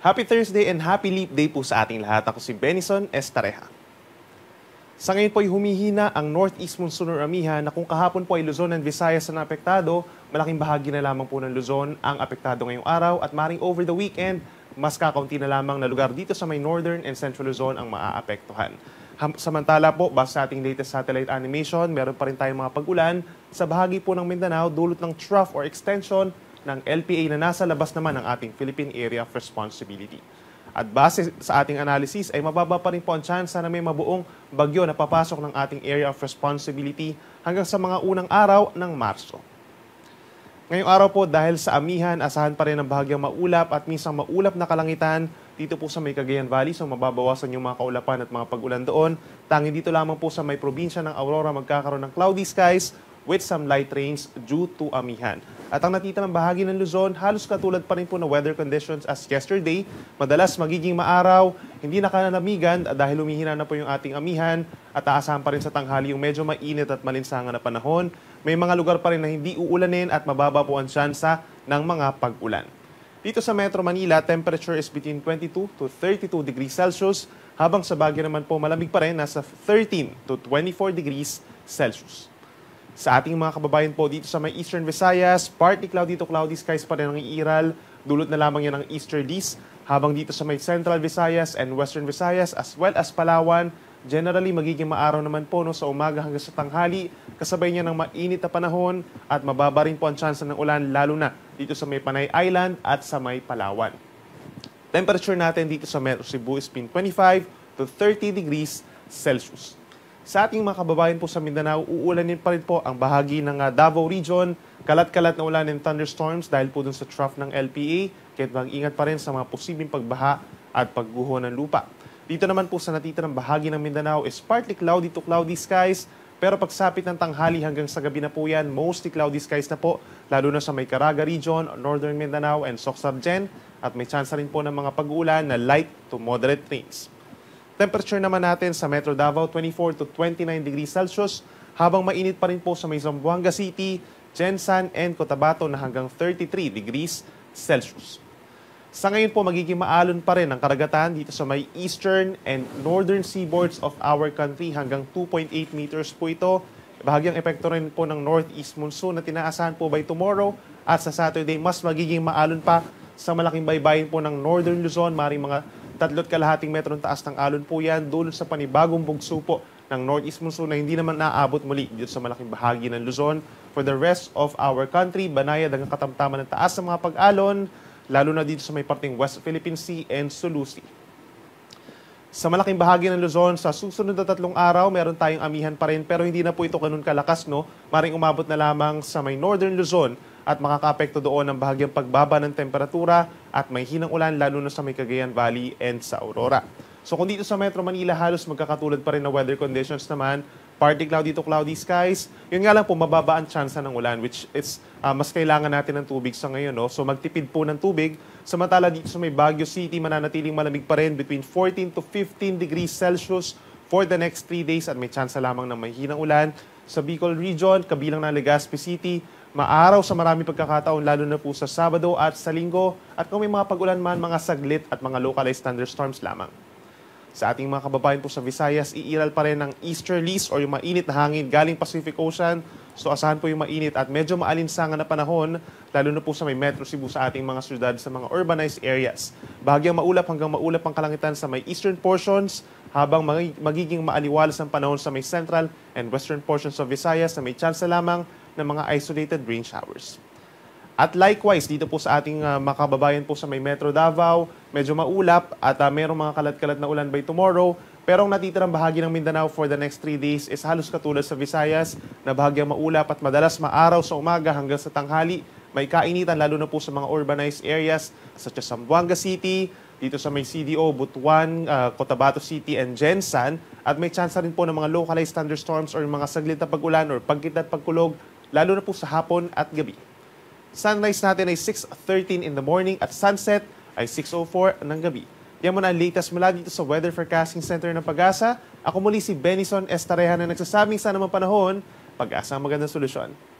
Happy Thursday and Happy Leap Day po sa ating lahat. Ako si Benison Estareja. Sa ngayon po ay humihina ang Northeast Monsoon or Amihan na kung kahapon po ay Luzon and Visayas na apektado, malaking bahagi na lamang po ng Luzon ang apektado ngayong araw at maring over the weekend, mas kakaunti na lamang na lugar dito sa may Northern and Central Luzon ang maaapektuhan. Samantala po, base sa ating latest satellite animation, meron pa rin tayong mga pag-ulan sa bahagi po ng Mindanao dulot ng trough or extension ng LPA na nasa labas naman ng ating Philippine Area of Responsibility. At base sa ating analysis ay mababa pa rin po ang tsansa na may mabuong bagyo na papasok ng ating Area of Responsibility hanggang sa mga unang araw ng Marso. Ngayong araw po dahil sa Amihan, asahan pa rin ang bahagyang maulap at minsan maulap na kalangitan dito po sa may Cagayan Valley, so mababawasan yung mga kaulapan at mga pag-ulan doon. Tanging dito lamang po sa may probinsya ng Aurora magkakaroon ng cloudy skies with some light rains due to Amihan. At ang natitirang bahagi ng Luzon, halos katulad pa rin po ng weather conditions as yesterday. Madalas magiging maaraw, hindi nakalamigan dahil humihina na po yung ating amihan at aasahan pa rin sa tanghali yung medyo mainit at malinsangan na panahon. May mga lugar pa rin na hindi uulanin at mababa po ang tsansa ng mga pag-ulan. Dito sa Metro Manila, temperature is between 22 to 32 degrees Celsius, habang sa Baguio naman po malamig pa rin, nasa 13 to 24 degrees Celsius. Sa ating mga kababayan po dito sa may Eastern Visayas, partly cloudy to cloudy skies pa rin ang iiral. Dulot na lamang yan ng easterlies. Habang dito sa may Central Visayas and Western Visayas as well as Palawan, generally magiging maaraw naman po sa umaga hanggang sa tanghali. Kasabay niya ng mainit na panahon at mababa rin po ang tsansa ng ulan lalo na dito sa may Panay Island at sa may Palawan. Temperature natin dito sa Metro Cebu is between 25 to 30 degrees Celsius. Sa ating mga kababayan po sa Mindanao, uulanin pa rin po ang bahagi ng Davao Region. Kalat-kalat na ulan and thunderstorms dahil po dun sa trough ng LPA. Kaya mag-ingat pa rin sa mga posibleng pagbaha at pagguho ng lupa. Dito naman po sa natitirang bahagi ng Mindanao is partly cloudy to cloudy skies. Pero pagsapit ng tanghali hanggang sa gabi na po yan, mostly cloudy skies na po. Lalo na sa may Caraga Region, Northern Mindanao and Soc-Sargen. At may chance rin po ng mga pag-uulan na light to moderate rains. Temperature naman natin sa Metro Davao, 24 to 29 degrees Celsius, habang mainit pa rin po sa may Zamboanga City, Jensan, and Cotabato na hanggang 33 degrees Celsius. Sa ngayon po, magiging maalon pa rin ang karagatan dito sa may eastern and northern seaboards of our country hanggang 2.8 meters po ito. Bahagyang epekto rin po ng northeast monsoon na tinaasahan po by tomorrow at sa Saturday, mas magiging maalon pa sa malaking baybayin po ng northern Luzon, maring mga 3.5 metrong taas ng alon po yan doon sa panibagong bugso po ng Northeast Monsoon na hindi naman naaabot muli dito sa malaking bahagi ng Luzon. For the rest of our country, banayad ang katamtaman ng taas sa mga pag-alon, lalo na dito sa may parting West Philippine Sea and Sulu Sea. Sa malaking bahagi ng Luzon, sa susunod na 3 araw, meron tayong amihan pa rin pero hindi na po ito ganun kalakas, no? Maring umabot na lamang sa may Northern Luzon at makakaapekto doon ang bahagyang pagbaba ng temperatura at may hinang ulan lalo na sa may Cagayan Valley and sa Aurora. So kung dito sa Metro Manila halos magkakatulad pa rin na weather conditions naman, partly cloudy to cloudy skies, yun nga lang po mababa ang tsansa ng ulan which is mas kailangan natin ng tubig sa ngayon. No? So magtipid po ng tubig. Samantala dito sa may Baguio City mananatiling malamig pa rin between 14 to 15 degrees Celsius for the next 3 days at may tsansa lamang ng may hinang ulan. Sa Bicol Region, kabilang ng Legazpi City, maaraw sa marami pagkakataon lalo na po sa Sabado at sa Linggo at kung may mga pag-ulan man, mga saglit at mga localized thunderstorms lamang. Sa ating mga kababayan po sa Visayas, iiral pa rin ng easterlies o yung mainit na hangin galing Pacific Ocean. So asahan po yung mainit at medyo maalinsangan na panahon lalo na po sa may Metro Cebu sa ating mga syudad sa mga urbanized areas. Bahagyang maulap hanggang maulap ang kalangitan sa may eastern portions habang magiging maaliwalas ang panahon sa may central and western portions of Visayas na may chance lamang ng mga isolated rain showers. At likewise, dito po sa ating mga kababayan po sa may Metro Davao, medyo maulap at mayroong mga kalat-kalat na ulan by tomorrow. Pero ang natitirang bahagi ng Mindanao for the next 3 days is halos katulad sa Visayas na bahagyang maulap at madalas maaraw sa umaga hanggang sa tanghali. May kainitan lalo na po sa mga urbanized areas such as Zamboanga City, dito sa may CDO, Butuan, Cotabato City, and Jensan. At may chance rin po ng mga localized thunderstorms or mga saglit na pag-ulan or pagkit at pagkulog lalo na po sa hapon at gabi. Sunrise natin ay 6:13 in the morning at sunset ay 6:04 ng gabi. Yan muna ang latest mula dito sa Weather Forecasting Center ng Pag-asa. Ako muli si Benison Estareja na nagsasabing sa namang panahon, Pag-asa ang magandang solusyon.